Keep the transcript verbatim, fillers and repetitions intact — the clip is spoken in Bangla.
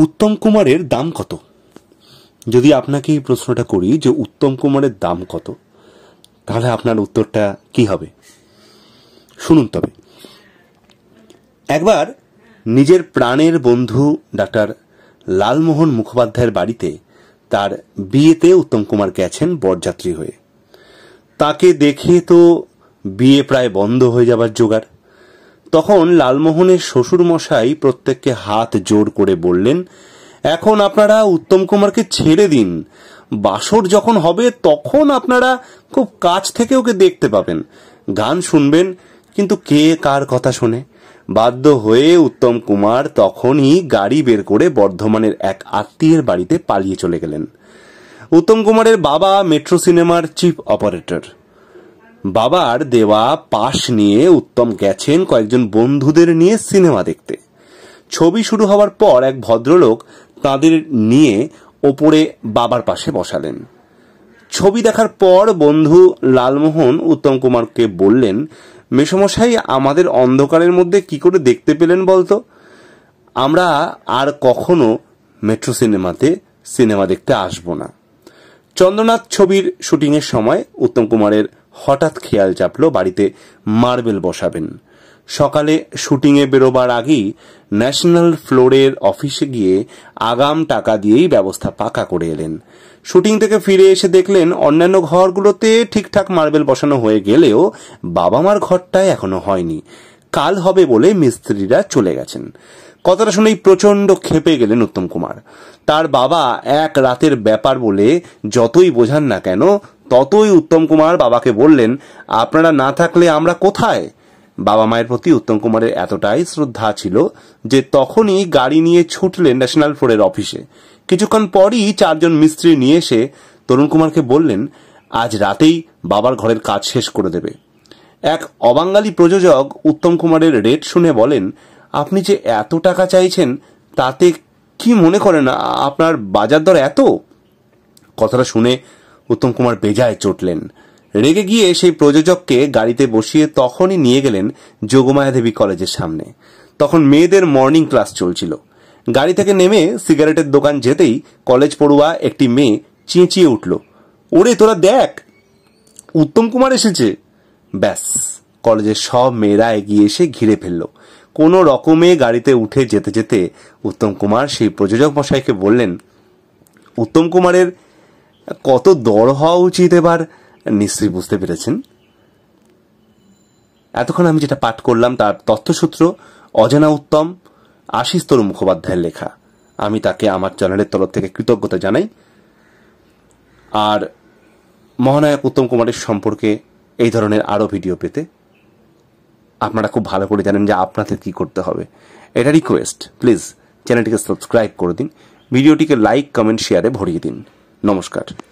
উত্তম কুমারের দাম কত? যদি আপনাকে এই প্রশ্নটা করি যে উত্তম কুমারের দাম কত, তাহলে আপনার উত্তরটা কি হবে? শুনুন তবে। একবার নিজের প্রাণের বন্ধু ডাক্তার লালমোহন মুখোপাধ্যায়ের বাড়িতে তার বিয়েতে উত্তম কুমার গেছেন বরযাত্রী হয়ে। তাকে দেখে তো বিয়ে প্রায় বন্ধ হয়ে যাবার জোগাড়। তখন লালমোহনের শ্বশুর মশাই প্রত্যেককে হাত জোর করে বললেন, এখন আপনারা উত্তম কুমারকে ছেড়ে দিন, বাসর যখন হবে তখন আপনারা খুব কাছ থেকে ওকে দেখতে পাবেন, গান শুনবেন, কিন্তু কে কার কথা শোনে। বাধ্য হয়ে উত্তম কুমার তখনই গাড়ি বের করে বর্ধমানের এক আত্মীয়ের বাড়িতে পালিয়ে চলে গেলেন। উত্তম কুমারের বাবা মেট্রো সিনেমার চিফ অপারেটর। বাবার দেওয়া পাস নিয়ে উত্তম গেছেন কয়েকজন বন্ধুদের নিয়ে সিনেমা দেখতে। ছবি শুরু হওয়ার পর এক ভদ্রলোক তাদের নিয়ে ওপরে বাবার পাশে বসালেন। ছবি দেখার পর বন্ধু লালমোহন উত্তম কুমারকে বললেন, মেসমশাই, আমাদের অন্ধকারের মধ্যে কি করে দেখতে পেলেন বলতো? আমরা আর কখনো মেট্রো সিনেমাতে সিনেমা দেখতে আসব না। চন্দ্রনাথ ছবির শুটিংয়ের সময় উত্তম কুমারের হঠাৎ খেয়াল চাপলো বাড়িতে মার্বেল বসাবেন। সকালে শুটিংয়ে বেরোবার আগেই ন্যাশনাল ফ্লোরের অফিসে গিয়ে আগাম টাকা দিয়েই ব্যবস্থা পাকা করে এলেন। শুটিং থেকে ফিরে এসে দেখলেন অন্যান্য ঘরগুলোতে ঠিকঠাক মার্বেল বসানো হয়ে গেলেও বাবা মার ঘরটায় এখনো হয়নি। কাল হবে বলে মিস্ত্রিরা চলে গেছেন। কথাটা শুনেই প্রচন্ড ক্ষেপে গেলেন উত্তম কুমার। তার বাবা এক রাতের ব্যাপার বলে যতই বোঝান না কেন, ততই উত্তম কুমার বাবাকে বললেন, আপনারা না থাকলে আমরা কোথায়? বাবা মায়ের প্রতি উত্তম কুমারের এতটাই শ্রদ্ধা ছিল যে তখনই গাড়ি নিয়ে ছুটলেন ন্যাশনাল ফ্লোরের অফিসে। কিছুক্ষণ পরই চারজন মিস্ত্রি নিয়ে এসে তরুণ কুমারকে বললেন, আজ রাতেই বাবার ঘরের কাজ শেষ করে দেবে। এক অবাঙালি প্রযোজক উত্তম কুমারের রেট শুনে বলেন, আপনি যে এত টাকা চাইছেন তাতে কি মনে করেন আপনার বাজার দর এত? কথাটা শুনে উত্তম কুমার বেজায় চটলেন। রেগে গিয়ে সেই প্রযোজককে গাড়িতে বসিয়ে তখনই নিয়ে গেলেন যোগমায়া দেবী কলেজের সামনে। তখন মেয়েদের মর্নিং ক্লাস চলছিল। গাড়ি থেকে নেমে সিগারেটের দোকান যেতেই কলেজ পড়ুয়া একটি মেয়ে চেঁচিয়ে উঠল, ওরে তোরা দেখ, উত্তম কুমার এসেছে। ব্যাস, কলেজের সব মেয়েরা এগিয়ে এসে ঘিরে ফেলল। কোনো রকমে গাড়িতে উঠে যেতে যেতে উত্তম কুমার সেই প্রযোজক মশাইকে বললেন, উত্তম কুমারের কত দর হওয়া উচিত এবার নিশ্চয়ই বুঝতে পেরেছেন। এতক্ষণ আমি যেটা পাঠ করলাম তার তথ্যসূত্র অজানা উত্তম, আশিস তরু মুখোপাধ্যায়ের লেখা। আমি তাকে আমার চ্যানেলের তরফ থেকে কৃতজ্ঞতা জানাই। আর মহানায়ক উত্তম কুমারের সম্পর্কে এই ধরনের আরো ভিডিও পেতে আপনারা খুব ভালো করে জানেন যে আপনাদের কি করতে হবে। এটা রিকোয়েস্ট, প্লিজ চ্যানেলটিকে সাবস্ক্রাইব করে দিন, ভিডিওটিকে লাইক, কমেন্ট, শেয়ারে ভরিয়ে দিন। নমস্কার।